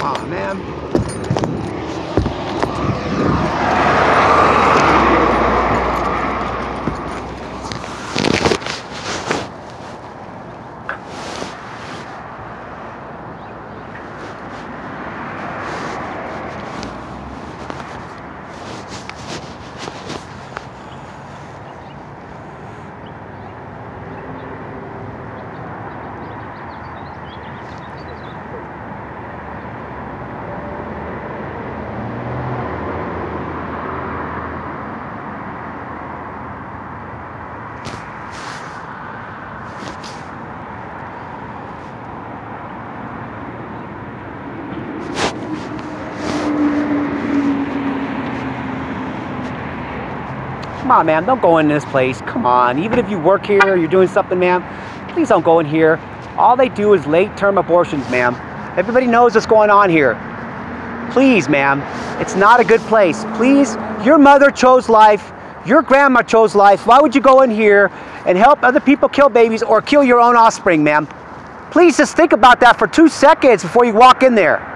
on, man. Come on, ma'am, don't go in this place. Come on, even if you work here, you're doing something, ma'am, please don't go in here. All they do is late-term abortions, ma'am. Everybody knows what's going on here. Please, ma'am, it's not a good place. Please, your mother chose life. Your grandma chose life. Why would you go in here and help other people kill babies or kill your own offspring, ma'am? Please just think about that for 2 seconds before you walk in there.